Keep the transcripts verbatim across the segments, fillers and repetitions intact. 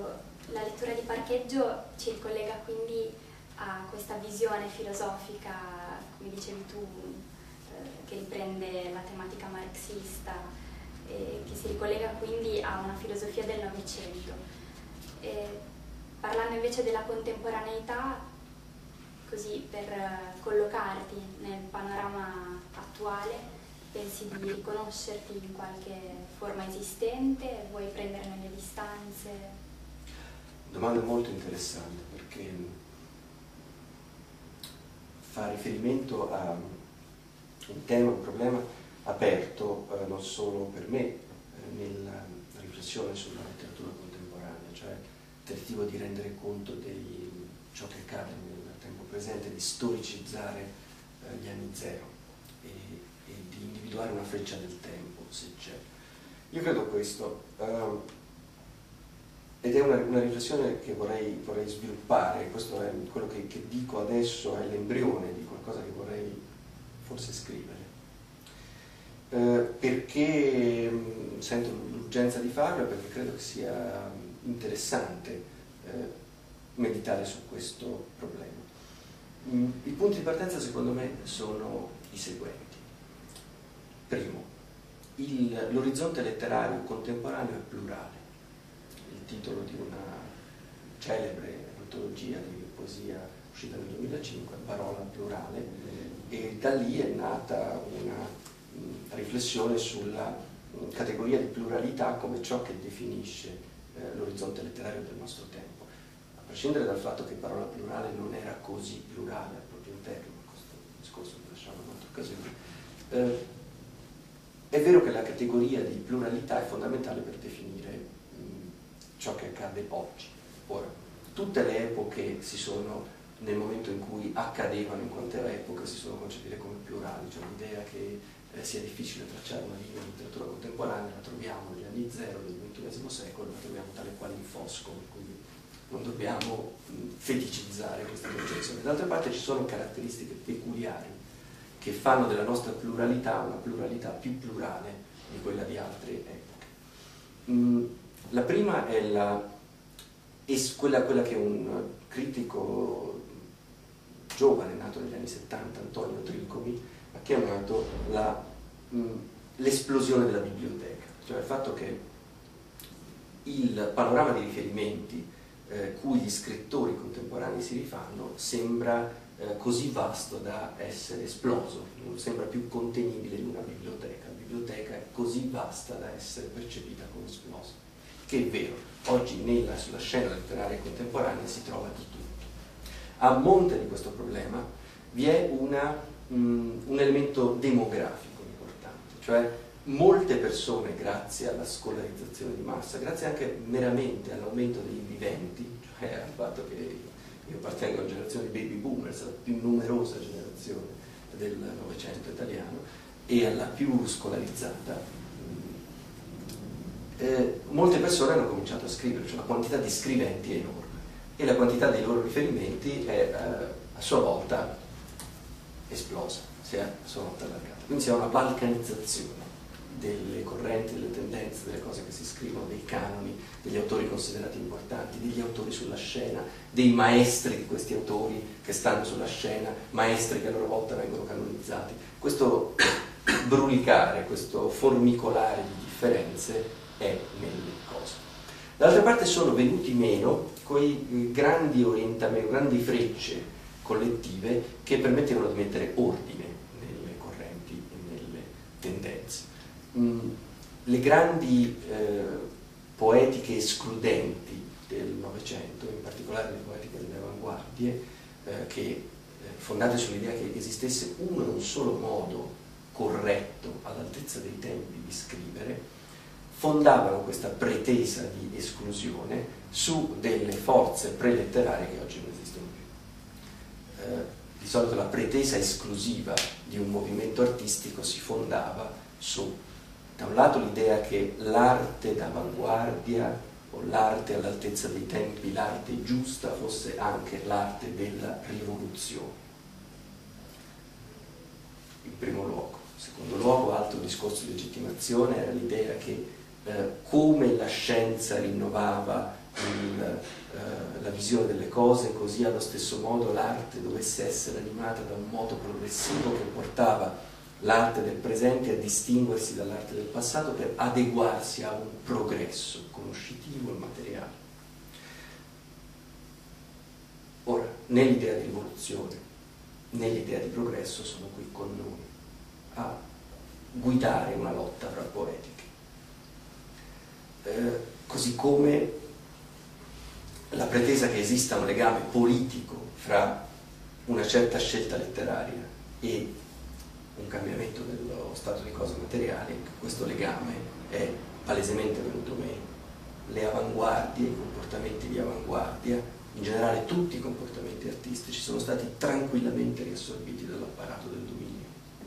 la lettura di Parcheggio ci ricollega quindi a questa visione filosofica, come dicevi tu, eh, che riprende la tematica marxista, e che si ricollega quindi a una filosofia del Novecento. E parlando invece della contemporaneità, così per collocarti nel panorama attuale, pensi di riconoscerti in qualche forma esistente? Vuoi prenderne le distanze? Domanda molto interessante, perché fa riferimento a un tema, un problema aperto eh, non solo per me eh, nella riflessione sulla letteratura contemporanea, cioè il tentativo di rendere conto di ciò che accade nel tempo presente, di storicizzare eh, gli anni zero e, e di individuare una freccia del tempo, se c'è. Io credo questo, uh, ed è una, una riflessione che vorrei, vorrei sviluppare. Questo è quello che, che dico adesso, è l'embrione di qualcosa che vorrei forse scrivere. Uh, perché um, sento l'urgenza di farlo e perché credo che sia interessante uh, meditare su questo problema. Mm, I punti di partenza secondo me sono i seguenti. Primo, l'orizzonte letterario contemporaneo è plurale. Il titolo di una celebre antologia di poesia uscita nel duemilacinque, Parola plurale, e da lì è nata una mh, riflessione sulla mh, categoria di pluralità come ciò che definisce eh, l'orizzonte letterario del nostro tempo. A prescindere dal fatto che parola plurale non era così plurale al proprio interno, ma questo discorso lo lasciamo in un'altra occasione. Eh, È vero che la categoria di pluralità è fondamentale per definire mh, ciò che accade oggi. Ora, tutte le epoche si sono, nel momento in cui accadevano in quante epoche, si sono concepite come plurali, cioè l'idea che eh, sia difficile tracciare una linea di letteratura contemporanea la troviamo negli anni zero del ventunesimo secolo, la troviamo tale quale in Foscolo, quindi non dobbiamo mh, feticizzare questa concezione. D'altra parte ci sono caratteristiche peculiari che fanno della nostra pluralità una pluralità più plurale di quella di altre epoche. Mm, la prima è la, è quella, quella che un critico giovane, nato negli anni settanta, Antonio Tricomi, ha chiamato l'esplosione della biblioteca, cioè il fatto che il panorama di riferimenti eh, cui gli scrittori contemporanei si rifanno sembra Eh, così vasto da essere esploso, non sembra più contenibile in una biblioteca. La biblioteca è così vasta da essere percepita come esplosa, che è vero, oggi nella, sulla scena letteraria contemporanea si trova di tutto. A monte di questo problema vi è una, mh, un elemento demografico importante, cioè molte persone, grazie alla scolarizzazione di massa, grazie anche meramente all'aumento dei viventi, cioè al fatto che io appartengo alla generazione di baby boomers, la più numerosa generazione del Novecento italiano e alla più scolarizzata, eh, molte persone hanno cominciato a scrivere, cioè la quantità di scriventi è enorme e la quantità dei loro riferimenti è eh, a sua volta esplosa, si è a sua volta allargata. Quindi si ha una balcanizzazione delle correnti, delle tendenze, delle cose che si scrivono, dei canoni, degli autori considerati importanti, degli autori sulla scena, dei maestri di questi autori che stanno sulla scena, maestri che a loro volta vengono canonizzati. Questo brulicare, questo formicolare di differenze è nelle cose. Dall'altra parte sono venuti meno quei grandi orientamenti, grandi frecce collettive che permettevano di mettere ordine nelle correnti e nelle tendenze. Le grandi eh, poetiche escludenti del Novecento, in particolare le poetiche delle avanguardie, eh, che eh, fondate sull'idea che esistesse uno e un solo modo corretto, all'altezza dei tempi, di scrivere, fondavano questa pretesa di esclusione su delle forze preletterarie che oggi non esistono più. Eh, di solito la pretesa esclusiva di un movimento artistico si fondava su, da un lato, l'idea che l'arte d'avanguardia o l'arte all'altezza dei tempi, l'arte giusta, fosse anche l'arte della rivoluzione, in primo luogo. In secondo luogo, altro discorso di legittimazione era l'idea che eh, come la scienza rinnovava il visione delle cose, così allo stesso modo l'arte dovesse essere animata da un moto progressivo che portava l'arte del presente a distinguersi dall'arte del passato per adeguarsi a un progresso conoscitivo e materiale. Ora, né l'idea di rivoluzione né l'idea di progresso sono qui con noi a guidare una lotta fra poetiche. Eh, così come la pretesa che esista un legame politico fra una certa scelta letteraria e un cambiamento dello stato di cose materiali, questo legame è palesemente venuto meno. Le avanguardie, i comportamenti di avanguardia, in generale tutti i comportamenti artistici, sono stati tranquillamente riassorbiti dall'apparato del dominio.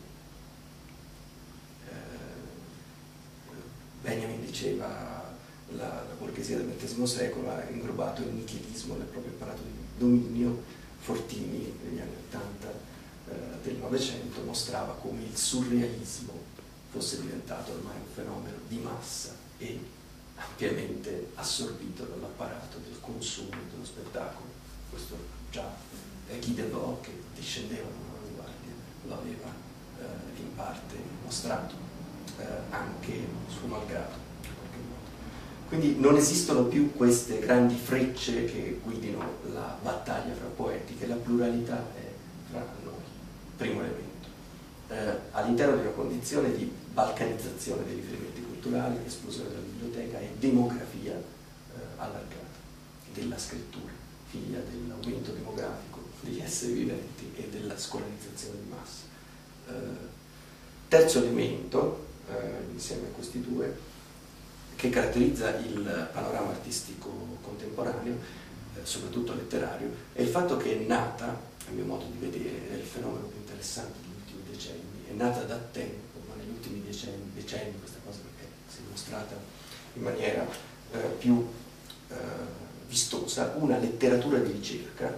Eh, Benjamin diceva la, la borghesia del ventesimo secolo ha inglobato il nichilismo nel proprio apparato di dominio. Fortini negli anni ottanta eh, del Novecento mostrava come il surrealismo fosse diventato ormai un fenomeno di massa e ampiamente assorbito dall'apparato del consumo e dello spettacolo. Questo già eh, Guy Debord, che discendeva dall'avanguardia, lo aveva eh, in parte mostrato, eh, anche suo malgrado in qualche modo. Quindi non esistono più queste grandi frecce che guidino la battaglia fra poetiche, la pluralità è fra noi, primo elemento. Eh, all'interno di una condizione di balcanizzazione dei riferimenti culturali, esplosione della biblioteca e demografia eh, allargata della scrittura, figlia dell'aumento demografico degli esseri viventi e della scolarizzazione di massa. Eh, terzo elemento, eh, insieme a questi due, che caratterizza il panorama artistico contemporaneo, eh, soprattutto letterario, è il fatto che è nata, a mio modo di vedere, è il fenomeno più interessante degli ultimi decenni, è nata da tempo, ma negli ultimi decenni, decenni questa cosa si è mostrata in maniera eh, più eh, vistosa, una letteratura di ricerca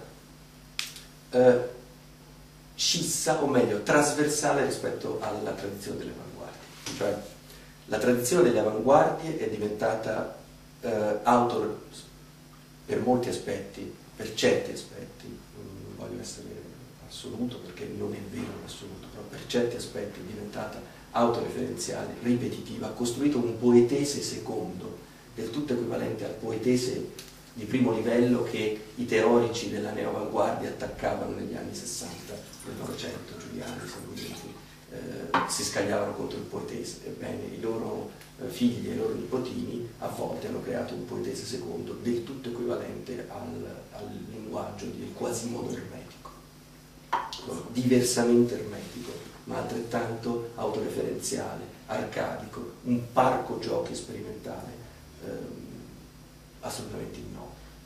eh, scissa, o meglio, trasversale rispetto alla tradizione delle avanguardie. Cioè, la tradizione delle avanguardie è diventata eh, autor per molti aspetti, per certi aspetti, non voglio essere assoluto perché non è vero in assoluto, però per certi aspetti è diventata autoreferenziale, ripetitiva, ha costruito un poetese secondo, del tutto equivalente al poetese di primo livello che i teorici della neoavanguardia attaccavano negli anni sessanta del Novecento, Giuliani, Sanguinetti, eh, si scagliavano contro il poetese. Ebbene, i loro eh, figli e i loro nipotini a volte hanno creato un poetese secondo del tutto equivalente al, al linguaggio del Quasimodo ermetico, diversamente ermetico, ma altrettanto autoreferenziale, arcadico, un parco giochi sperimentale ehm, assolutamente innovo.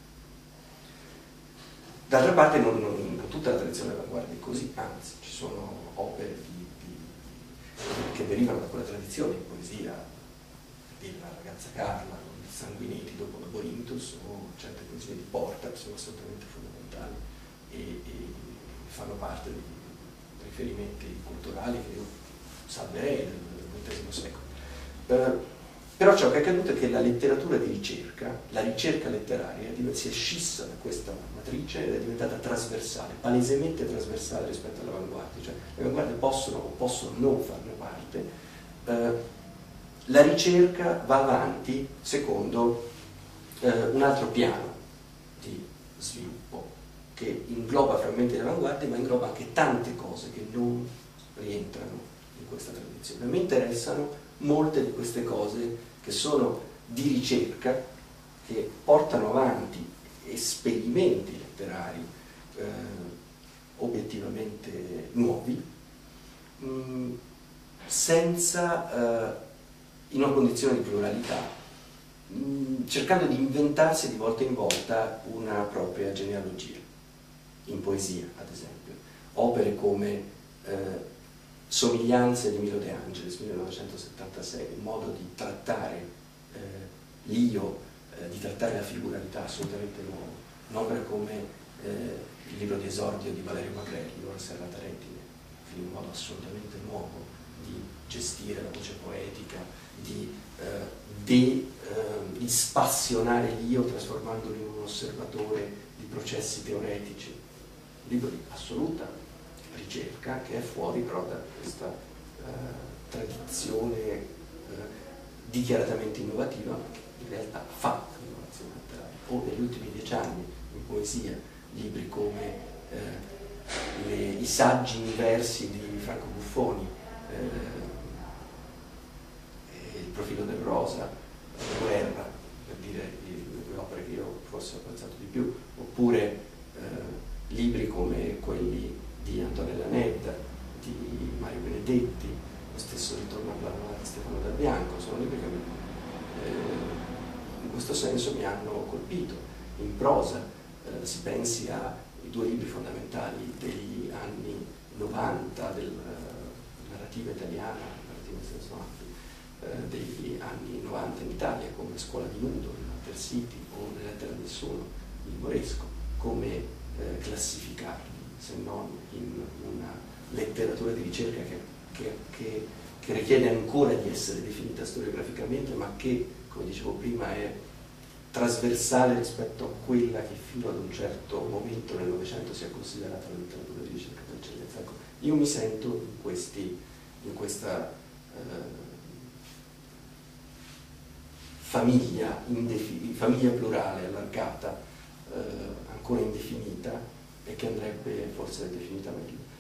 D'altra parte non, non, non tutta la tradizione dell'avanguardia è così, anzi ci sono opere di, di, che derivano da quella tradizione, in poesia, della ragazza Carla, di Sanguinetti dopo Laborinthus, o certe poesie di Porta che sono assolutamente fondamentali e, e fanno parte di riferimenti culturali che io salverei del ventesimo secolo. Eh, però ciò che è accaduto è che la letteratura di ricerca, la ricerca letteraria, si è scissa da questa matrice ed è diventata trasversale, palesemente trasversale rispetto all'avanguardia, cioè le avanguardie possono o possono non farne parte. Eh, la ricerca va avanti secondo eh, un altro piano di sviluppo che ingloba frammenti dell'avanguardia, ma ingloba anche tante cose che non rientrano in questa tradizione. Mi interessano molte di queste cose che sono di ricerca, che portano avanti esperimenti letterari eh, obiettivamente nuovi, mh, senza, eh, in una condizione di pluralità, mh, cercando di inventarsi di volta in volta una propria genealogia, in poesia ad esempio. Opere come eh, Somiglianze di Milo De Angelis, millenovecentosettantasei, un modo di trattare eh, l'io, eh, di trattare la figuralità assolutamente nuovo. Un'opera come eh, il libro di esordio di Valerio Magrelli, Ora serrata retine, quindi un modo assolutamente nuovo di gestire la voce poetica, di, eh, de, eh, di spassionare l'io trasformandolo in un osservatore processi teoretici, un libro di assoluta ricerca che è fuori però da questa eh, tradizione eh, dichiaratamente innovativa, che in realtà fa l'innovazione letteraria. O negli ultimi dieci anni in poesia libri come eh, le, i saggi in versi di Franco Buffoni, eh, il profilo del rosa, la guerra, per dire le due opere che io forse ho apprezzato di più, oppure eh, libri come quelli di Antonella Nedda, di Mario Benedetti, lo stesso Ritorno alla Luna di Stefano Dal Bianco, sono libri che eh, in questo senso mi hanno colpito. In prosa eh, si pensi ai due libri fondamentali degli anni novanta della uh, narrativa italiana, narrativa in senso ampio, uh, degli anni novanta in Italia, come Scuola di Nudo, Walter City o Le lettere a nessuno di Moresco, come uh, classificarli se non in una letteratura di ricerca che, che, che, che richiede ancora di essere definita storiograficamente, ma che, come dicevo prima, è trasversale rispetto a quella che fino ad un certo momento nel Novecento si è considerata la letteratura di ricerca per eccellenza. Ecco, io mi sento in, questi, in questa eh, famiglia, famiglia plurale, allargata, eh, ancora indefinita, e che andrebbe forse definita meglio.